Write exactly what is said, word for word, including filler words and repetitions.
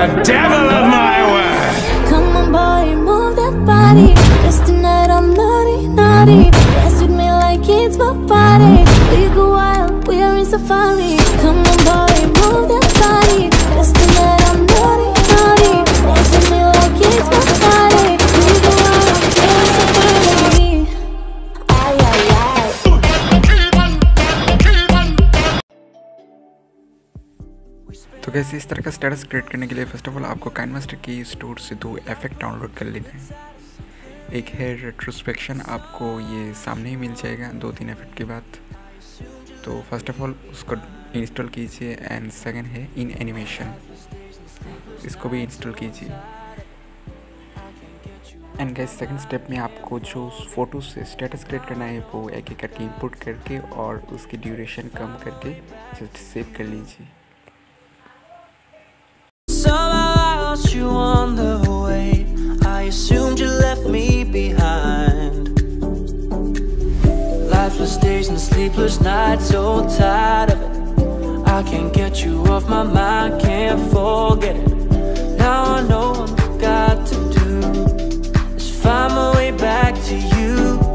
the devil of my word. Come on boy, move that body. Cause tonight I'm naughty, naughty. Dance with me like it's my party. We go wild, we are in safari. Come on boy, move that body. Cause tonight I'm naughty, naughty. Dance with me like it's my party. We go wild, we are in safari. Ay, ay, ay. तो कैसे इस तरह का status create करने के लिए first of all आपको KineMaster की स्टोर से दो इफेक्ट डाउनलोड कर लेना है। एक है रेट्रोस्पेक्शन, आपको ये सामने ही मिल जाएगा दो तीन इफेक्ट के बाद। तो फर्स्ट ऑफ ऑल उसको इंस्टॉल कीजिए। एंड सेकंड है इन एनिमेशन, इसको भी इंस्टॉल कीजिए। एंड गाइस सेकंड स्टेप में आपको जो फोटो से स्टेटस क्रिएट करना है वो एक एक करके इंपुट करके और उसकी ड्यूरेशन कम करके जस्ट सेव कर लीजिए। You on the way, I assumed you left me behind. Lifeless days and sleepless nights, so tired of it. I can't get you off my mind, can't forget it. Now I know what I've got to do is find my way back to you.